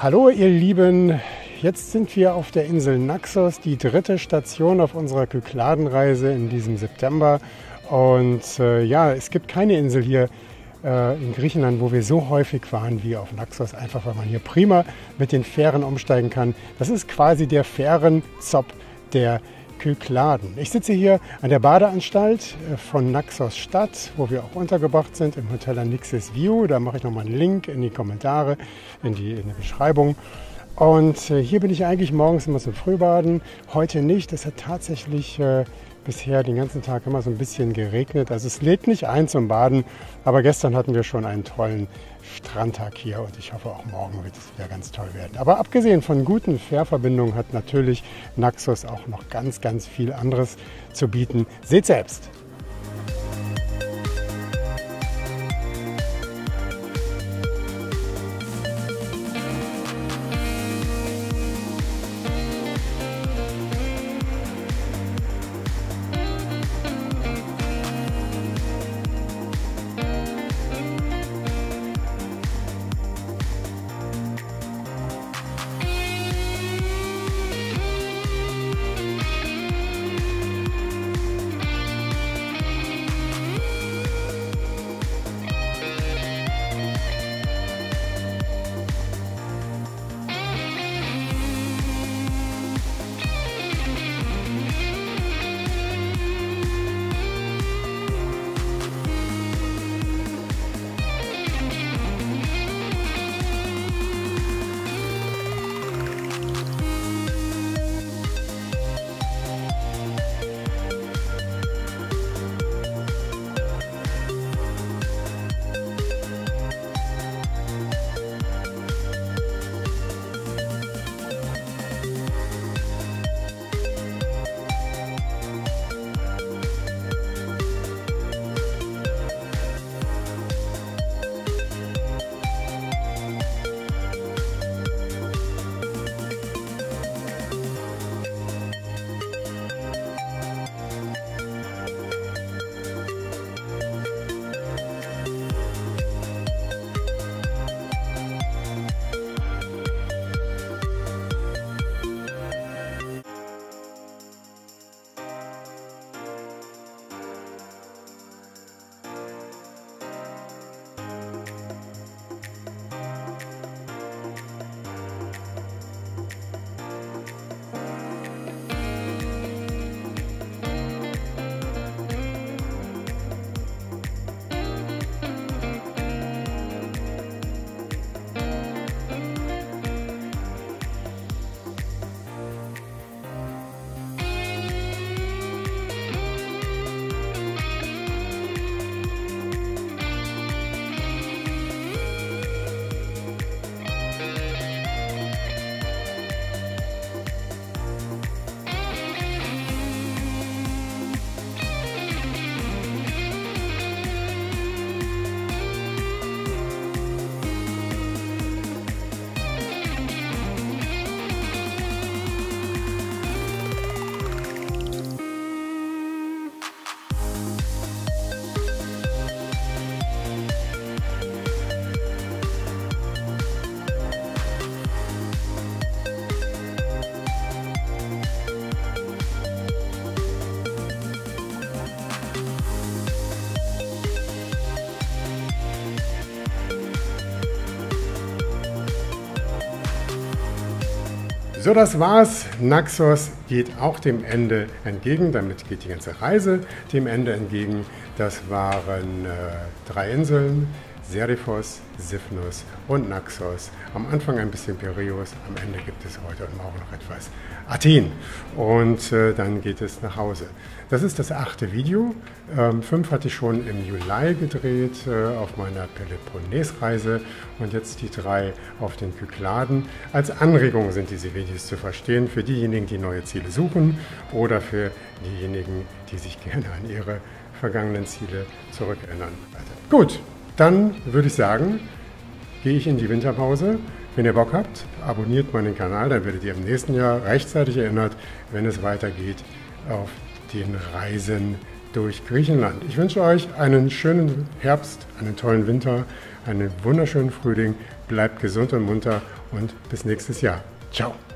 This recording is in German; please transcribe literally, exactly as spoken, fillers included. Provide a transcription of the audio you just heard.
Hallo ihr Lieben, jetzt sind wir auf der Insel Naxos, die dritte Station auf unserer Kykladenreise in diesem September. Und äh, ja, es gibt keine Insel hier äh, in Griechenland, wo wir so häufig waren wie auf Naxos, einfach weil man hier prima mit den Fähren umsteigen kann. Das ist quasi der Fährenzop der Kykladen. Ich sitze hier an der Badeanstalt von Naxos Stadt, wo wir auch untergebracht sind, im Hotel Anixis View. Da mache ich nochmal einen Link in die Kommentare, in die, in die Beschreibung. Und äh, hier bin ich eigentlich morgens immer zum Frühbaden. Heute nicht. Es hat tatsächlich äh, bisher den ganzen Tag immer so ein bisschen geregnet. Also es lädt nicht ein zum Baden. Aber gestern hatten wir schon einen tollen Strandtag hier und ich hoffe auch morgen wird es wieder ganz toll werden. Aber abgesehen von guten Fährverbindungen hat natürlich Naxos auch noch ganz, ganz viel anderes zu bieten. Seht selbst! So, das war's. Naxos geht auch dem Ende entgegen. Damit geht die ganze Reise dem Ende entgegen. Das waren äh, drei Inseln: Serifos, Sifnos und Naxos. Am Anfang ein bisschen Piräus, am Ende gibt es heute und morgen noch etwas Athen. Und äh, dann geht es nach Hause. Das ist das achte Video. Ähm, fünf hatte ich schon im Juli gedreht äh, auf meiner Peloponnes-Reise und jetzt die drei auf den Kykladen. Als Anregung sind diese Videos zu verstehen für diejenigen, die neue Ziele suchen oder für diejenigen, die sich gerne an ihre vergangenen Ziele zurückerinnern. Gut, dann würde ich sagen, gehe ich in die Winterpause. Wenn ihr Bock habt, abonniert meinen Kanal, dann werdet ihr im nächsten Jahr rechtzeitig erinnert, wenn es weitergeht auf den Reisen durch Griechenland. Ich wünsche euch einen schönen Herbst, einen tollen Winter, einen wunderschönen Frühling. Bleibt gesund und munter und bis nächstes Jahr. Ciao.